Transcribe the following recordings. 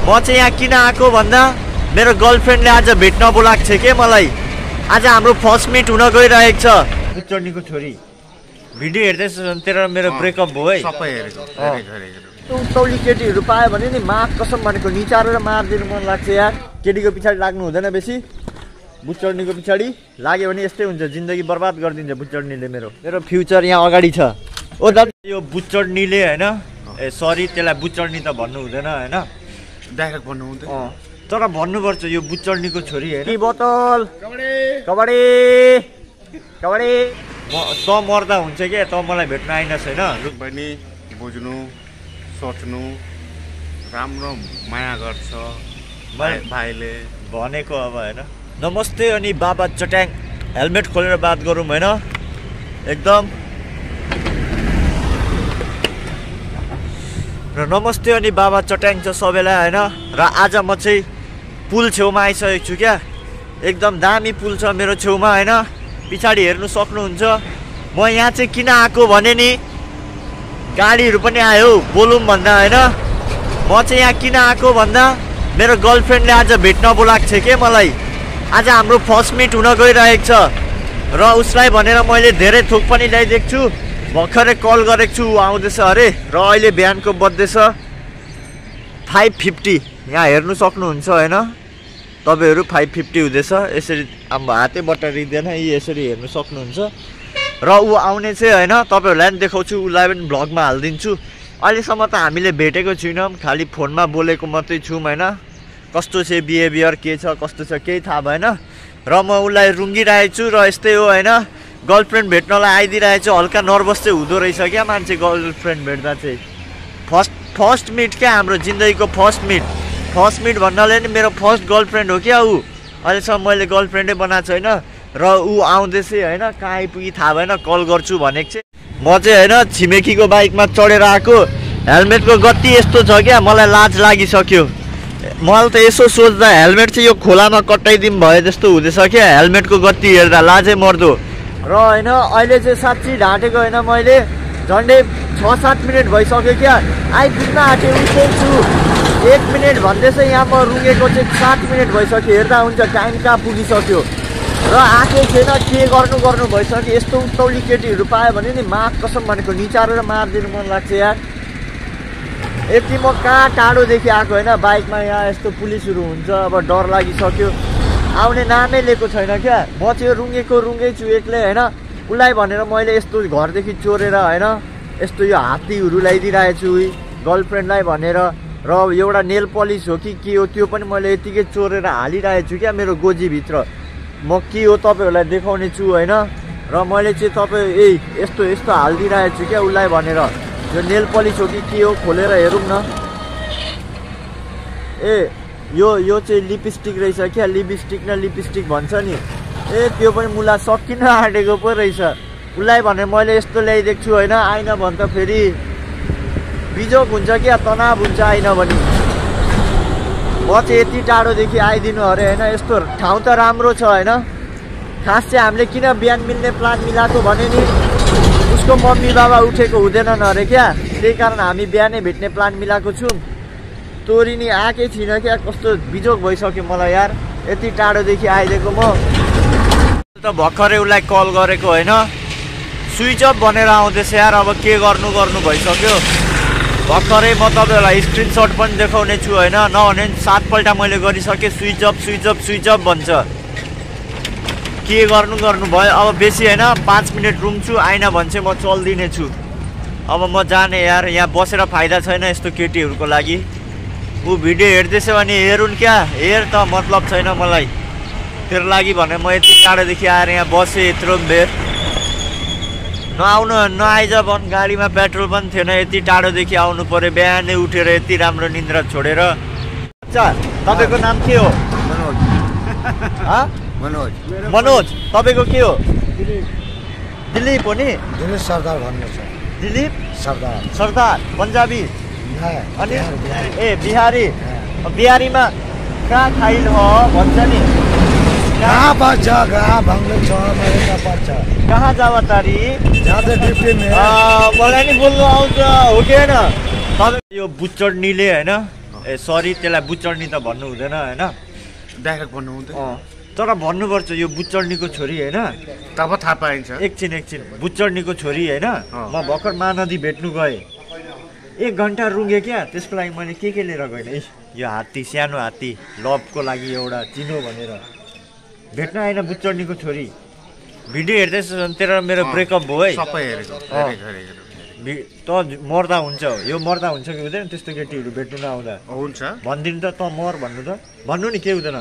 म चाहिँ यहाँ किन आएको भन्दा मेरो गर्लफ्रेन्डले आज भेट्न बोलाएको छ के मलाई। आज हाम्रो फर्स्ट मिट हुन गइरहेको छ। बुच्चर्नीको छोरी भिडियो हेर्दैछ तेरो मेरो ब्रेकअप भयो है। सबै हेरेको तौली केटीहरू पायो भने नि माग कसम भनेको निचारेर मारिदिनु मन लाग्छ यार। केटीको पछाडि लाग्नु हुँदैन बेसी, बुच्चर्नीको पछाडि लाग्यो भने यस्तै हुन्छ, जिन्दगी बर्बाद गरिदिन्छ बुच्चर्नीले। मेरो फ्युचर यहाँ अगाडि छ। ओ दाजु यो बुच्चर्नीले होइन, ए सरी त्यसलाई बुच्चर्नी त भन्नु हुँदैन होइन, डाइरेक्ट भन्नु हुँदैन तर भन्नुपर्छ यो बुच्चर्नीको छोरी होइन। बोतल कबड्डी कबड्डी त मर्दा हुन्छ क्या, त मलाई भेट्न आइनस् होइन। बहिनी बुझ्नु सोच्नु राम्रो माया गर्छ भाइले भनेको अब होइन। नमस्ते अनि बाबा चट्याङ हेलमेट खोलेर बात गरौँ होइन एकदम। र नमस्ते अनि बाबा चट्याङ छ सबैलाई होइन। र आज म चाहिँ पुल छेउमा आइसकेको छु क्या, एकदम दामी पुल छ मेरो छेउमा होइन, पछाडि हेर्नु सक्नुहुन्छ। म यहाँ चाहिँ किन आएको भने नि गाडीहरू पनि आयो बोलौँ भन्दा होइन। म चाहिँ यहाँ किन आएको भन्दा मेरो गर्लफ्रेन्डले आज भेट्न बोलाएको छ के मलाई। आज हाम्रो फर्स्ट मिट हुन गइरहेको छ र उसलाई भनेर मैले धेरै थोक पनि ल्याइदिएको छु। भर्खरै कल गरेको छु, ऊ आउँदैछ अरे। र अहिले बिहानको बज्दैछ 5:50, यहाँ हेर्नु सक्नुहुन्छ होइन तपाईँहरू। 5:50 हुँदैछ, यसरी अब हातै बटारिँदैन, यसरी हेर्नु सक्नुहुन्छ। र ऊ आउने चाहिँ होइन, तपाईँहरूलाई पनि देखाउँछु, उसलाई पनि भ्लगमा हालिदिन्छु। अहिलेसम्म त हामीले भेटेको छैनौँ, खालि फोनमा बोलेको मात्रै छौँ होइन। कस्तो छ बिहेभियर के छ कस्तो छ केही थाहा भएन। र म उसलाई रुङ्गिरहेको छु र यस्तै हो होइन। गर्लफ्रेन्ड भेट्नलाई आइदिइरहेको छु, हल्का नर्भस चाहिँ हुँदो रहेछ क्या मान्छे गर्लफ्रेन्ड भेट्दा चाहिँ। फर्स्ट मिट क्या हाम्रो जिन्दगीको फर्स्ट मिट भन्नाले नि मेरो फर्स्ट गर्लफ्रेन्ड हो क्या ऊ। अहिलेसम्म मैले गर्लफ्रेन्डै बनाएको छैन। र ऊ आउँदैछ होइन, कहाँ आइपुगी थाहा भएन, कल गर्छु भनेको चाहिँ। म चाहिँ होइन छिमेकीको बाइकमा चढेर आएको, हेलमेटको गति यस्तो छ क्या मलाई लाज लागिसक्यो। मलाई त यसो सोच्दा हेलमेट चाहिँ यो खोलामा कटाइदिउँ भए जस्तो हुँदैछ क्या, हेलमेटको गति हेर्दा लाजै मर्दो। र होइन अहिले चाहिँ साँच्ची ढाँटेको होइन मैले, झन्डै 6-7 मिनट भइसक्यो क्या, आइपुग्न आँटेँ उठ्दै छु। 1 मिनट भन्दैछ, यहाँ म रुँगेको चाहिँ 7 मिनट भइसक्यो। हेर्दा हुन्छ टाइम कहाँ पुगिसक्यो र आएको छैन, के गर्नु भइसक्यो। यस्तो उत्तौली केटीहरू पायो भने नि माग कसम भनेको निचारेर मारिदिनु मन लाग्छ यार। यति म कहाँ टाढोदेखि आएको होइन बाइकमा, यहाँ यस्तो पुलिसहरू हुन्छ, अब डर लागिसक्यो। आउने नामै लिएको छैन क्या, म चाहिँ रुँगै छु एक्लै होइन। उसलाई भनेर मैले यस्तो घरदेखि चोरेर होइन यस्तो यो हात्तीहरू ल्याइदिइरहेको छु गर्लफ्रेन्डलाई भनेर। र एउटा नेल पलिस हो कि के हो त्यो पनि मैले यतिकै चोरेर हालिरहेको छु क्या मेरो गोजीभित्र। म के हो तपाईँहरूलाई देखाउने छु होइन। र मैले चाहिँ तपाईँ यस्तो हालिदिइरहेको छु क्या उसलाई भनेर। यो नेल पलिस हो कि के हो खोलेर हेरौँ न। यो चाहिँ लिपस्टिक रहेछ क्या, लिपस्टिक भन्छ नि। त्यो पनि मुला सकिन आँटेको पो रहेछ। उसलाई भने मैले यस्तो ल्याइदिएको छु होइन, आइन भन् त फेरि बिजोक हुन्छ क्या, तनाव हुन्छ आइन भने। म चाहिँ यति टाढोदेखि आइदिनु अरे होइन। यस्तो ठाउँ त राम्रो छ होइन, खास चाहिँ हामीले किन बिहान मिल्ने प्लान मिलाएको भने नि उसको मम्मी बाबा उठेको हुँदैनन् अरे क्या, त्यही कारण हामी बिहानै भेट्ने प्लान मिलाएको छौँ। तोरी नि आएकै थिइनँ क्या, कस्तो बिजोक भइसक्यो मलाई यार, यति टाढोदेखि आइदिएको म त। भर्खरै उसलाई कल गरेको होइन, स्विच अफ भनेर आउँदैछ यार। अब के गर्नु भइसक्यो। भर्खरै म तपाईँहरूलाई स्क्रिनसट पनि देखाउने छु होइन, नभने 7 पल्ट मैले गरिसकेँ, स्विच अफ भन्छ। के गर्नु भयो। अब बेसी होइन 5 मिनट रुम्छु, आइन भन्छ म चल्दिने छु। अब म जाने यार, यहाँ बसेर फाइदा छैन यस्तो केटीहरूको लागि। ऊ भिडियो हेर्दैछ भने हेरुन् क्या, हेर त मतलब छैन मलाई तेरो लागि भने म यति टाढोदेखि आएर यहाँ बसेँ यत्रो बेर। नआइज भन्, गाडीमा पेट्रोल पनि थिएन, यति टाढोदेखि आउनु पर्यो बिहानै उठेर यति राम्रो निन्द्रा छोडेर। अच्छा तपाईँको नाम के हो? मनोज। तपाईँको के हो? दिलीप हो नि? दिलीप सरदार भन्नु छ। दिलीप सरदार पन्जाबी अनि बिहारी। बिहारीमा कहाँ खाइल हो भन्छ नि, कहाँ पर्छ? कहाँ जावा तारी? मलाई नि बोल्नु आउँछ हो कि होइन? यो बुच्चर्नीले होइन ए सरी त्यसलाई बुचर्नी त भन्नु हुँदैन होइन डाइरेक्ट भन्नु हुँदैन तर भन्नुपर्छ यो बुचर्नीको छोरी होइन तब थाहा पाइन्छ एकछिन बुचर्नीको छोरी होइन म भर्खर महानदी भेट्नु गएँ 1 घन्टा रुँगेँ क्या त्यसको लागि मैले के लिएर गएन यो हात्ती सानो हात्ती लभको लागि एउटा चिनो भनेर भेट्न आएन बुचर्नीको छोरी भिडियो हेर्दैछ तेरो मेरो ब्रेकअप भयो है सबै हेरेको त मर्दा हुन्छ यो मर्दा हुन्छ कि हुँदैन त्यस्तो केटीहरू भेट्नु नआउँदा हुन्छ भनिदिनु त त मर भन्नु त भन्नु नि के हुँदैन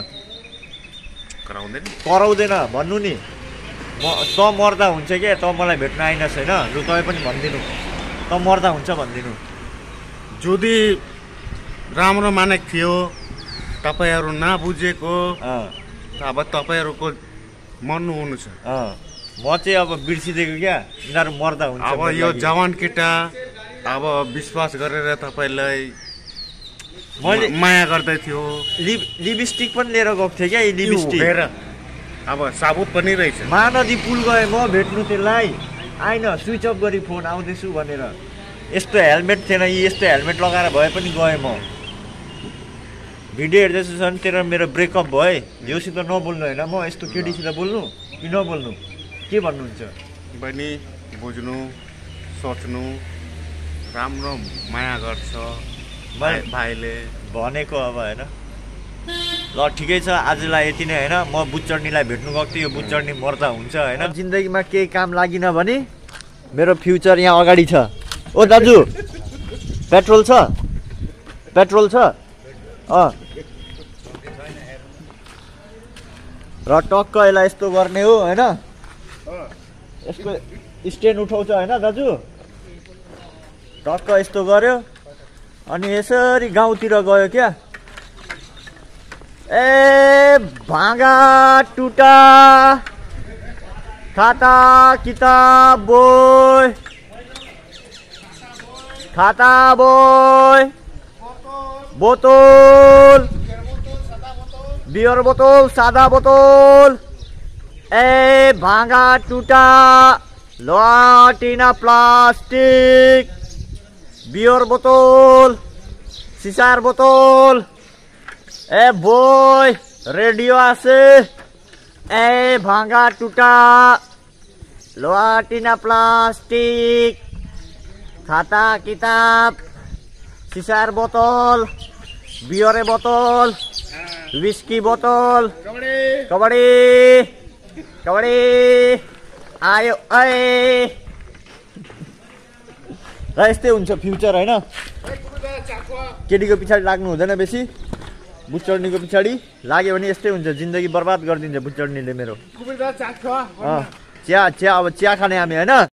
कराउँदैन भन्नु नि त मर्दा हुन्छ क्या त मलाई भेट्न आइनस् होइन लु तपाईँ पनि भनिदिनु त मर्दा हुन्छ भनिदिनु यदि राम्रो मानेको थियो तपाईँहरू नबुझेको अब तपाईँहरूको मर्नु हुनु छ म चाहिँ अब बिर्सिदिएको क्या यिनीहरू मर्दा हुन्छ अब यो जवान केटा अब विश्वास गरेर तपाईँलाई मैले माया गर्दै थियो लिपस्टिक पनि लिएर गएको थिएँ क्या लिपस्टिक अब साबुत पनि रहेछ महानदी पुल गएँ म भेट्नु त्यसलाई आइन स्विच अफ गरी फोन आउँदैछु भनेर यस्तो हेलमेट थिएन यस्तो हेलमेट लगाएर भए पनि गएँ म भिडियो हेर्दैछु झन् तेरो मेरो ब्रेकअप भयो योसित नबोल्नु होइन म यस्तो केटीसित बोल्नु कि नबोल्नु के भन्नुहुन्छ बहिनी बुझ्नु सोच्नु राम्रो माया गर्छ भाइले भनेको अब होइन ल ठिकै छ आजलाई यति नै होइन म बुचर्नीलाई भेट्नु गएको थिएँ यो बुचर्नी मर्दा हुन्छ होइन जिन्दगीमा केही काम लागिन भने मेरो फ्युचर यहाँ अगाडि छ ओ दाजु पेट्रोल छ र टक्क यसलाई यस्तो गर्ने हो होइन यसको स्ट्यान्ड उठाउँछ होइन दाजु टक्क यस्तो गर्यो अनि यसरी गाउँतिर गयो क्या ए भाँगा टुटा खाता किताब बोय बोतल बियर बोतल सादा बोतल ए भाँगा टुटा लटिना प्लास्टिक बियर बोतल सिसार बोतल ए बोय रेडियो आसे ए भाँगा टुटा लटिना प्लास्टिक खाता किताब सिसार बोतल बियर बोतल विस्की बोतल कबड्डी आयो र यस्तै हुन्छ फ्युचर होइन केटीको पछाडि लाग्नु हुँदैन बेसी बुचर्नीको पछाडि लाग्यो भने यस्तै हुन्छ जिन्दगी बर्बाद गरिदिन्छ बुचर्नीले मेरो चिया अब चिया खाने हामी होइन